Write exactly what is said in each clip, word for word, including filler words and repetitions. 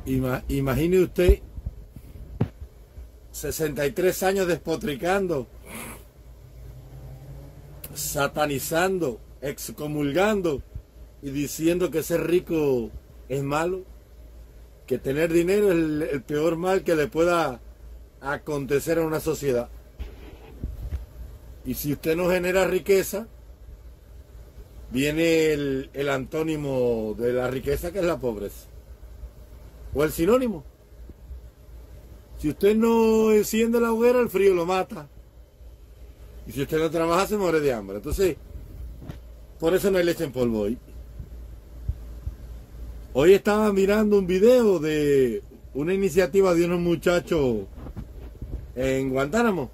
Ima, imagine usted sesenta y tres años despotricando, satanizando, excomulgando y diciendo que ser rico es malo, que tener dinero es el, el peor mal que le pueda acontecer en una sociedad. Y si usted no genera riqueza, viene el, el antónimo de la riqueza, que es la pobreza, o el sinónimo. Si usted no enciende la hoguera, el frío lo mata, y si usted no trabaja, se muere de hambre. Entonces, por eso no hay leche en polvo hoy. Hoy estaba mirando un video de una iniciativa de unos muchachos en Guantánamo.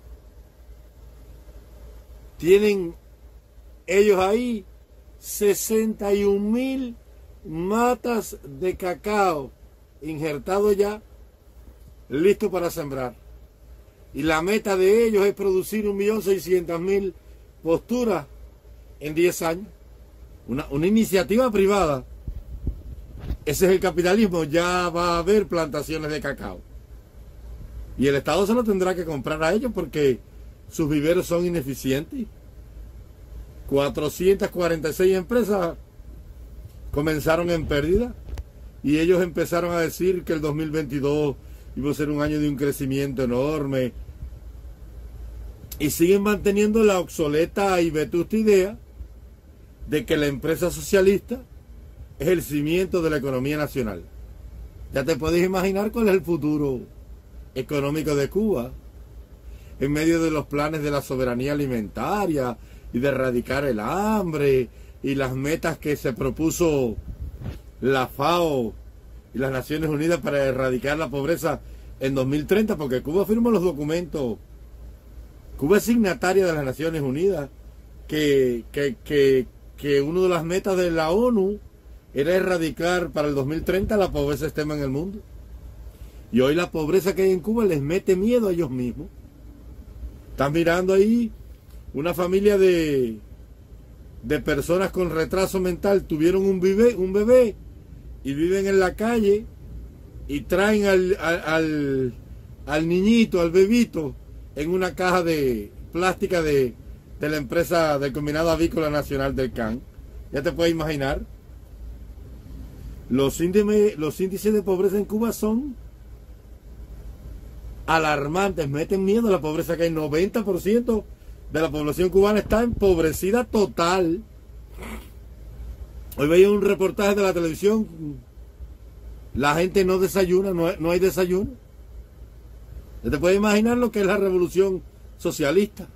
Tienen ellos ahí sesenta y un mil matas de cacao injertados ya, listos para sembrar. Y la meta de ellos es producir un millón seiscientas mil posturas en diez años. Una, una iniciativa privada. Ese es el capitalismo. Ya va a haber plantaciones de cacao. Y el Estado se lo tendrá que comprar a ellos porque sus viveros son ineficientes. cuatrocientas cuarenta y seis empresas comenzaron en pérdida. Y ellos empezaron a decir que el dos mil veintidós iba a ser un año de un crecimiento enorme. Y siguen manteniendo la obsoleta y vetusta idea de que la empresa socialista es el cimiento de la economía nacional. Ya te puedes imaginar cuál es el futuro económico de Cuba, en medio de los planes de la soberanía alimentaria y de erradicar el hambre y las metas que se propuso la FAO y las Naciones Unidas para erradicar la pobreza en dos mil treinta, porque Cuba firmó los documentos. Cuba es signataria de las Naciones Unidas, que, que, que, que una de las metas de la ONU era erradicar para el dos mil treinta la pobreza extrema en el mundo. Y hoy la pobreza que hay en Cuba les mete miedo a ellos mismos. Están mirando ahí una familia de, de personas con retraso mental, tuvieron un bebé, un bebé y viven en la calle y traen al, al, al, al niñito, al bebito, en una caja de plástica de, de la empresa del Combinado Avícola Nacional del C A N. Ya te puedes imaginar. Los índices, los índices de pobreza en Cuba son alarmantes, meten miedo a la pobreza que hay. noventa por ciento de la población cubana está empobrecida total. Hoy veía un reportaje de la televisión, la gente no desayuna, no hay, no hay desayuno. ¿Te puedes imaginar lo que es la revolución socialista?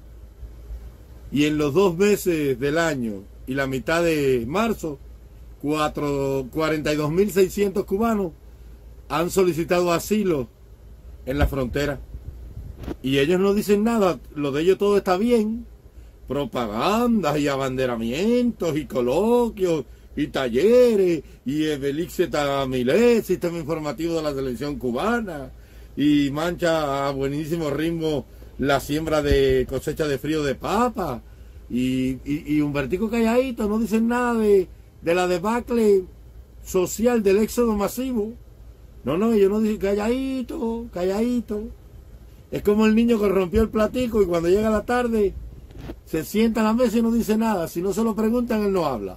Y en los dos meses del año y la mitad de marzo, cuarenta y dos mil seiscientos cubanos han solicitado asilo en la frontera. Y ellos no dicen nada, lo de ellos todo está bien. Propagandas y abanderamientos y coloquios y talleres y Ebelix Tamilé, sistema informativo de la televisión cubana, y mancha a buenísimo ritmo la siembra de cosecha de frío de papa, y, y, y Humbertico calladito, no dicen nada de, de la debacle social del éxodo masivo. No, no, ellos no dicen calladito, calladito. Es como el niño que rompió el platico y cuando llega la tarde se sienta a la mesa y no dice nada. Si no se lo preguntan, él no habla.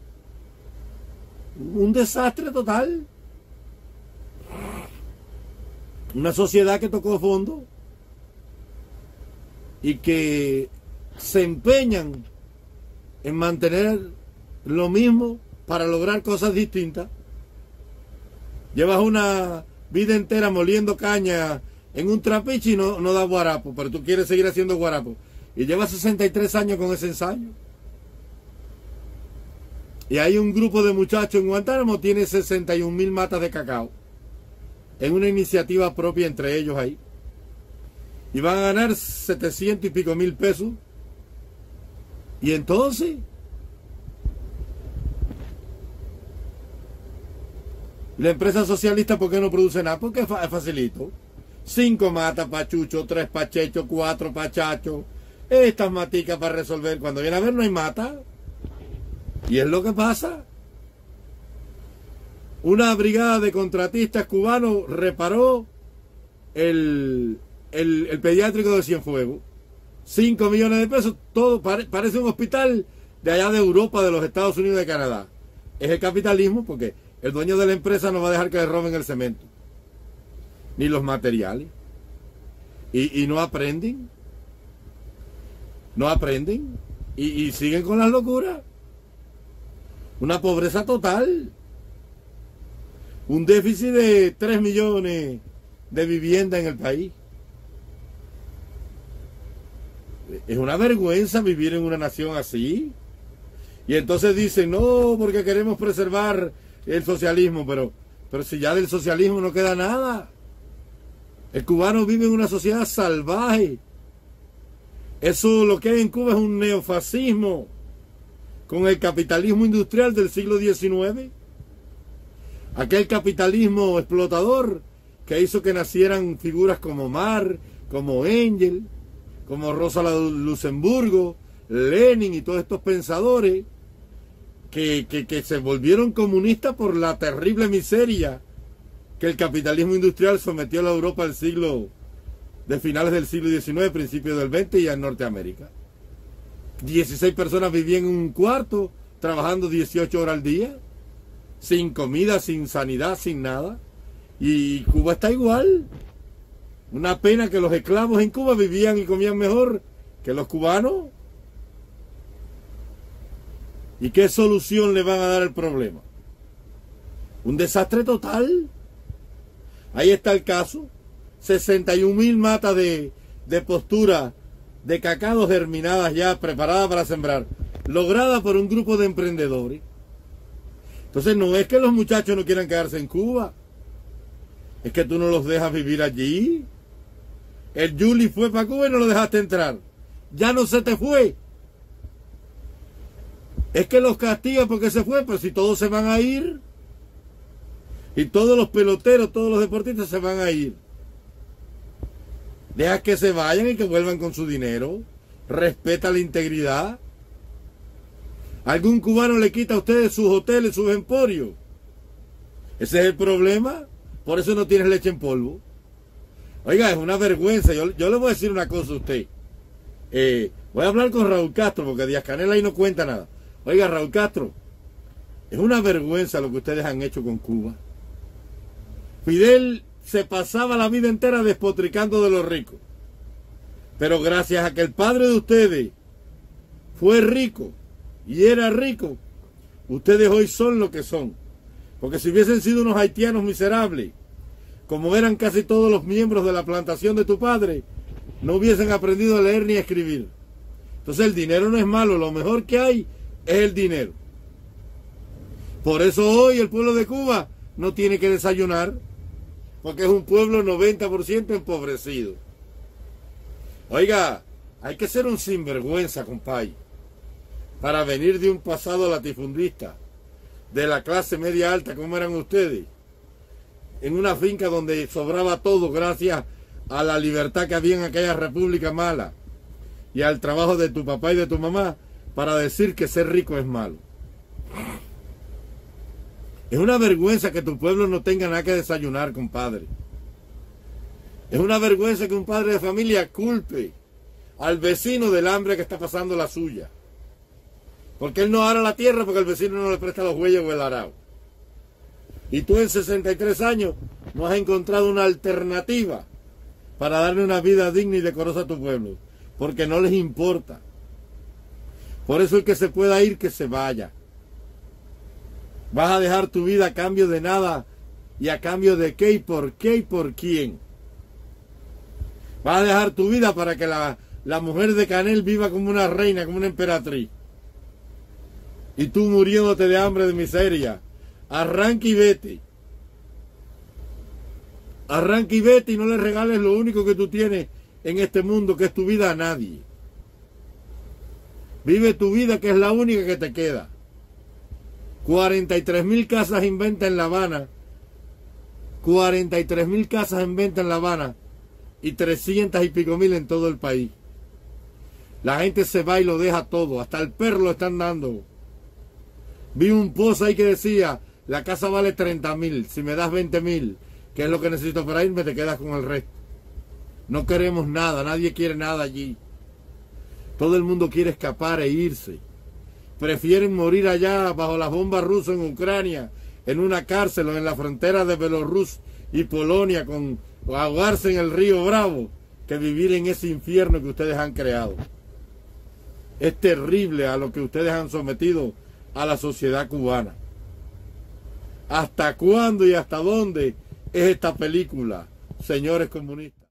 Un desastre total. Una sociedad que tocó fondo y que se empeñan en mantener lo mismo para lograr cosas distintas. Llevas una vida entera moliendo caña en un trapiche y no, no da guarapo, pero tú quieres seguir haciendo guarapo. Y llevas sesenta y tres años con ese ensayo. Y hay un grupo de muchachos en Guantánamo, tiene sesenta y un mil matas de cacao. En una iniciativa propia entre ellos ahí. Y van a ganar setecientos y pico mil pesos. Y entonces, la empresa socialista, ¿por qué no produce nada? Porque es facilito. Cinco matas para Chucho, tres para Checho, cuatro para Chacho. Estas maticas para resolver. Cuando viene a ver no hay mata. Y es lo que pasa. Una brigada de contratistas cubanos reparó el, el, el pediátrico de Cienfuegos. cinco millones de pesos, todo pare, parece un hospital de allá de Europa, de los Estados Unidos y de Canadá. Es el capitalismo, porque el dueño de la empresa no va a dejar que le roben el cemento, ni los materiales. Y, y no aprenden. No aprenden. Y, y siguen con las locuras. Una pobreza total. Un déficit de tres millones de vivienda en el país. Es una vergüenza vivir en una nación así. Y entonces dicen, no, porque queremos preservar el socialismo. Pero, pero si ya del socialismo no queda nada. El cubano vive en una sociedad salvaje. Eso, lo que hay en Cuba es un neofascismo con el capitalismo industrial del siglo diecinueve. Aquel capitalismo explotador que hizo que nacieran figuras como Marx, como Engels, como Rosa Luxemburgo, Lenin y todos estos pensadores que, que, que se volvieron comunistas por la terrible miseria que el capitalismo industrial sometió a la Europa del siglo, de finales del siglo diecinueve, principios del veinte y a Norteamérica. dieciséis personas vivían en un cuarto, trabajando dieciocho horas al día, sin comida, sin sanidad, sin nada. Y Cuba está igual. Una pena que los esclavos en Cuba vivían y comían mejor que los cubanos. ¿Y qué solución le van a dar al problema? Un desastre total. Ahí está el caso. sesenta y un mil matas de, de postura de cacao germinadas ya, preparadas para sembrar, lograda por un grupo de emprendedores. Entonces no es que los muchachos no quieran quedarse en Cuba, es que tú no los dejas vivir allí. El Yuli fue para Cuba y no lo dejaste entrar. Ya no se te fue. Es que los castigan porque se fue, pero si todos se van a ir. Y todos los peloteros, todos los deportistas se van a ir. Deja que se vayan y que vuelvan con su dinero. Respeta la integridad. ¿Algún cubano le quita a ustedes sus hoteles, sus emporios? Ese es el problema. Por eso no tienes leche en polvo. Oiga, es una vergüenza. Yo, yo le voy a decir una cosa a usted. Eh, voy a hablar con Raúl Castro, porque Díaz-Canel ahí no cuenta nada. Oiga, Raúl Castro, es una vergüenza lo que ustedes han hecho con Cuba. Fidel se pasaba la vida entera despotricando de los ricos. Pero gracias a que el padre de ustedes fue rico y era rico, ustedes hoy son lo que son. Porque si hubiesen sido unos haitianos miserables, como eran casi todos los miembros de la plantación de tu padre, no hubiesen aprendido a leer ni a escribir. Entonces el dinero no es malo, lo mejor que hay es el dinero. Por eso hoy el pueblo de Cuba no tiene que desayunar, porque es un pueblo noventa por ciento empobrecido. Oiga, hay que ser un sinvergüenza, compadre, para venir de un pasado latifundista, de la clase media alta, como eran ustedes, en una finca donde sobraba todo gracias a la libertad que había en aquella república mala y al trabajo de tu papá y de tu mamá, para decir que ser rico es malo. Es una vergüenza que tu pueblo no tenga nada que desayunar, compadre. Es una vergüenza que un padre de familia culpe al vecino del hambre que está pasando la suya. Porque él no ara la tierra porque el vecino no le presta los bueyes o el arao. Y tú en sesenta y tres años no has encontrado una alternativa para darle una vida digna y decorosa a tu pueblo. Porque no les importa. Por eso el que se pueda ir, que se vaya. Vas a dejar tu vida a cambio de nada. ¿Y a cambio de qué y por qué y por quién? Vas a dejar tu vida para que la, la mujer de Canel viva como una reina, como una emperatriz. Y tú muriéndote de hambre, de miseria. Arranca y vete. Arranca y vete y no le regales lo único que tú tienes en este mundo, que es tu vida, a nadie. Vive tu vida, que es la única que te queda. cuarenta y tres mil casas en venta en La Habana. cuarenta y tres mil casas en venta en La Habana. Y trescientas y pico mil en todo el país. La gente se va y lo deja todo. Hasta el perro lo están dando. Vi un post ahí que decía: La casa vale treinta mil, si me das veinte mil, que es lo que necesito para irme, te quedas con el resto. No queremos nada, nadie quiere nada allí. Todo el mundo quiere escapar e irse. Prefieren morir allá bajo las bombas rusas en Ucrania, en una cárcel o en la frontera de Bielorrusia y Polonia, con o ahogarse en el río Bravo, que vivir en ese infierno que ustedes han creado. Es terrible a lo que ustedes han sometido a la sociedad cubana. ¿Hasta cuándo y hasta dónde es esta película, señores comunistas?